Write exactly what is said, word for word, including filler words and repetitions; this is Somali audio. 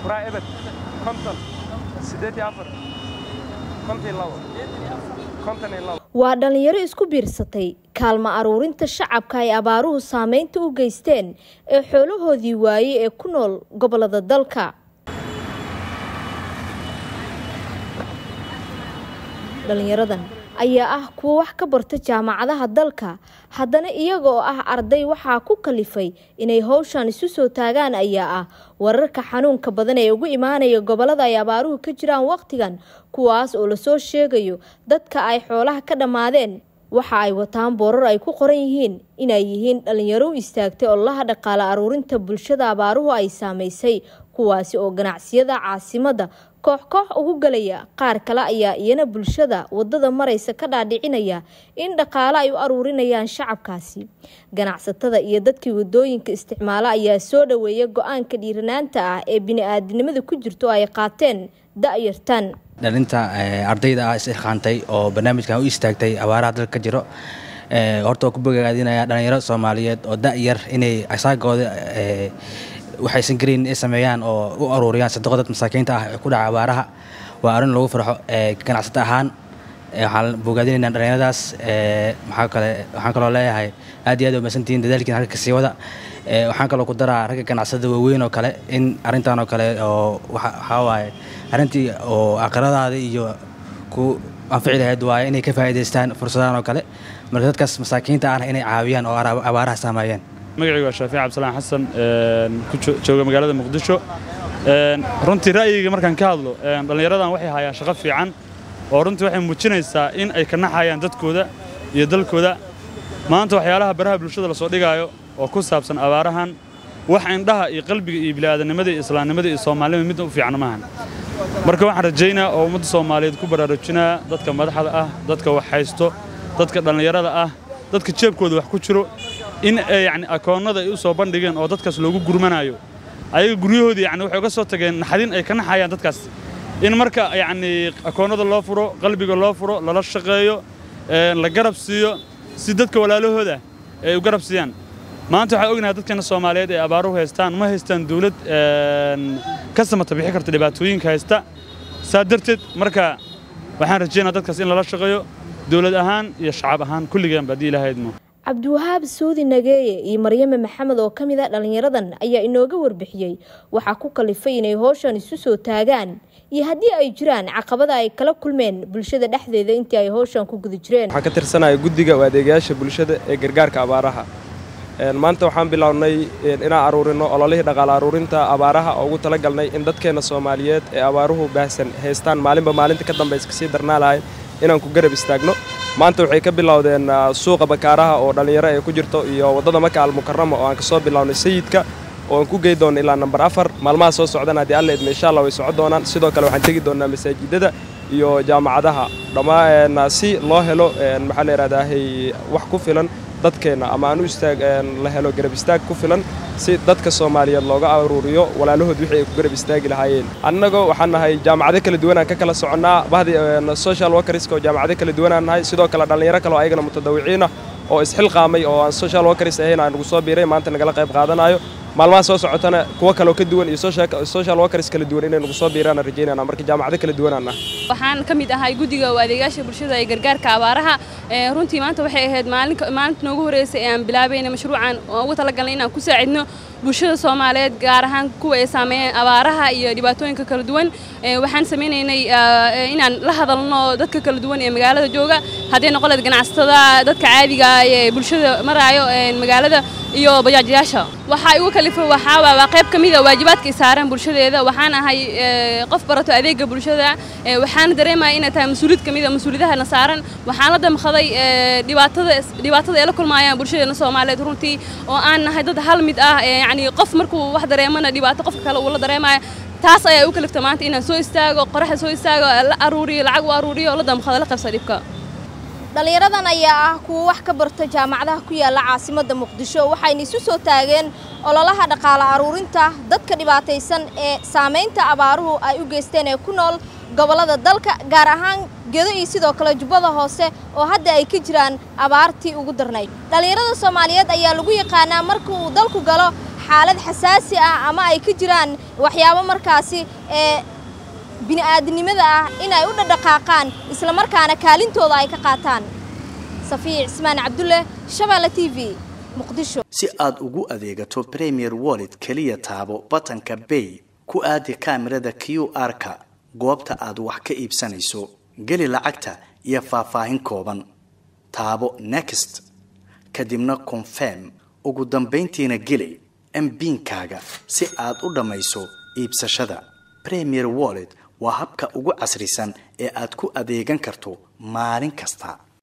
فراء إبد كونتن سيدتي عفر كونتي الله كونتن الله waa dhalinyaro isku biirsatay kaalmo aruurinta shacabka ay abaaruhu saameynta u geysteen ee xoolahoodii waayay ee ku nool gobolada dalka dhalinyaradan ayaa ah kuwa wax ka barta jaamacadaha dalka haddana iyaga oo ah arday waxaa ku kalifay inay hawshan isu soo taagaan ayaa ah wararka xanuunka badan ee ugu imaanaya gobolada ay abaaruhu ka jiraan waqtigan kuwaas oo la soo sheegayo dadka ay xoolaha ka dhamaadeen waxa ay wataan boorar ay ku qoran yihiin inay yihiin dhalinyaro u istaagtay olaha dhaqaale aruurinta bulshada abaaruhu ay saameysay kuwaasi oo ganacsiyada caasimada koox koox ugu galaya qaar kale ayaa iyana bulshada wadada maraysa ka dhaadhicinaya in dhaqaale ay u aruurinayaan shacabkaasi ganacsatada iyo dadkii wadooyinka isticmaala ayaa soo dhaweeyay go'aanka dhiiranaanta ah ee bini'aadanimada ku jirto ay qaateen da'yartan dhalinta ardayda ah is ilqaantay oo barnaamijkan u istaagtay abaaraha dalka jiro ee horta ku bogaadinaya dhalinyaro Soomaaliyeed oo da'yar inay asaagooda ee waxaysan green ay sameeyaan oo u aruuriyaan sadaqada masaakiinta ah ku dhaca abaaraha waa arin lagu farxo ee ganacsato ahaan waxaan bogaadinaynaa dhalinyaradaas ee maxaa kale waxaan kaloo leeyahay aad iyo aad u maasantiin dadaalkiina halka sii wada ee waxaan kaloo ku daraa ragga ganacsatada waaweyn oo kale in arintan oo kale oo waxa waaye arintii oo aqradaada iyo ku anfici lahayd waaye inay ka faa'iideystaan fursadahan oo kale marka dadkaas masaakiinta ah inay caawiyaan oo abaaraha saameeyaan magacaygu waa Shaafiic Cabdisalaan Xasan ee ku jooga magaalada Muqdisho ee runtii ra'yiga markaan ka hadlo ee dhalinyaradan waxay hayaan shaqo fiican oo runtii waxay muujinaysaa in ay ka naxayaan dadkooda iyo dalkooda maanta waxyaalaha baraha bulshada la soo dhigaayo oo ku saabsan abaarahan wax indhaha iyo qalbiga iyo bini'aadanimada iyo islaamnimada iyo Soomaalida mid u fiican maahan marka waxaan rajaynayaa oo ummadda Soomaaliyeed ku baraarujinaa dadka madaxda ah dadka wax haysto dadka dhalinyarada ah dadka jeebkooda wax ku jiro in yani akoonada ay u soo bandhigeen oo dadkaas loogu gurmanayo ayaga guryahoodii yani waxay uga soo tageen naxadin ay ka naxayaan dadkaas in marka yani akoonada loo furo qalbiga loo furo lala shaqeeyo ee la garab siiyo si dadka walaalahooda ay u garab siiyaan maanta waxa ognahay dadkana Soomaaliyeed ee abaaruhu haystaan ma haystaan dawlad ee ka samata bixi karta dhibaatooyinka haysta saadarteed marka waxaan rajaynayaa dadkaas in lala shaqeeyo dawlad ahaan iyo shacab ahaan kulligeen badii ilaahaymo Cabdiwahaab Suudi Nageeye iyo Maryama Maxamed oo kamid ah dhalinyaradan ayaa inooga warbixiyay waxa ku kalifay inay hawshan isu soo taagaan iyo hadii ay jiraan caqabada ay kala kulmeen bulshada dhexdeeda intii ay hawshan ku guda jireen waxa ka tirsanay guddiga adeegayaasha bulshada ee gargaarka abaaraha een maanta waxaan bilownay inaan aruurino ololihii dhaqaale aruurinta abaaraha oo ugu tala galnay in dadkeena Soomaaliyeed ee abaaruhu baahsan haystaan maalinba maalinta ka dambaysa kasii darnaalahay inaan ku garab istaagno maanta waxay ka bilowdeen suuqa bakaaraha oo dhalinyaro ay ku jirto iyo wadada Maka al-Mukarrama oo aan ka soo bilownay sayidka oo aan ku geey doon ilaa number afar maalmaha soo socdaan hadii alla idmo insha Allah way socon doonaan sidoo kale waxaan tagi doonaa masaajidada iyo jaamacadaha dhamaan si loo helo maxaa la yiraahdaa wax ku filan dadkeena ama aan u istaag la helo garab istaag ku filan si dadka Soomaaliyeed looga aruuriyo walaalahood wixii ay ku garab istaagi lahaayeen annaga waxaan nahay jaamacado kala duwan aan ka kala soconaa bahdi social workers oo jaamacado kala duwan aan nahay sidoo kale dhalinyaro kale oo ayagana mutadawiciin ah oo isxilqaamay oo aan social workers ahayn aan ugu soo biiray maanta nagala qayb qaadanayo maalmaha soo socotana kuwa kale oo ka duwan iyo social workers kala duwan inay ugu soo biiraan rajaynayna marka jaamacado kala duwan aan nahay waxaan kamid ahay guddiga adeegayaasha bulshada ee gargaarka abaaraha ee runtii maanta waxay ahayd maalin maalinta noogu horeysay ee aan bilaabayna mashruucan oo ugu talagalnay inaan ku saacidno bulshada Soomaaliyeed gaar ahaan kuwa ay saameeyeen abaaraha iyo dhibaatooyinka kala duwan ee waxaan sameeynay inaan la hadalno dadka kala duwan ee magaalada jooga hadii noqoleed ganacsatada dadka caadiga ah ee bulshada maraayo ee magaalada iyo bajaajyaasha waxa ay ugu kalifay waxa waa qayb kamid ah waajibaadka saaran bulshadeeda waxaan ahay qof barato adeega bulshada waxaan dareemayaa in ay tahay mas'uuliyad kamid ah mas'uuliyadaha saaran waxaan la damqaday dhibaatada dhibaatada ay la kulmayaan bulshada Soomaaliyeed runtii oo aan nahay dad hal mid ah يعني qof markuu wax dareemana dhibaato qof kale uu la dareemayo taas ayaa u kaliftay maanta inaan soo istaago qoraxda soo istaago la aruuriyo lacag u aruuriyo la damqado la qabsa dhibka dhalinyaradan ayaa ah kuwa wax ka barta jaamacadaha ku yaala caasimadda Muqdisho waxayna isu soo taageen ololaha dhaqaale aruurinta dadka dhibaataysan ee saameynta abaaruhu ay u geysteen ee ku nool gobolada dalka gaar ahaan gedo iyo sidoo kale jubbada hoose oo hadda ay ka jiraan abaartii ugu darnayd dhalinyarada Soomaaliyeed ayaa lagu yaqaanaa marka uu dalku galo xaalad xasaasi ah ama ay ka jiraan waxyaabo markaasi ee bini'aadanimada ah inay u dhaqaaqaan isla markaana kaalintooda ay ka qaataan. Safiya Ismaan Cabdulle, Shabeelle T V, Muqdisho. si aad ugu adeegato Premier Wallet kaliya taabo batanka Pay ku aadi kaamirada Q R-ka goobta aad wax ka iibsanayso gali lacagta iyo faahfaahin kooban taabo Next kadibna Confirm ugu dambeyntiina gali M PIN-kaaga si aad u dhamayso iibsashada. Premier Wallet waa habka ugu casrisan ee aad ku adeegan karto maalin kasta.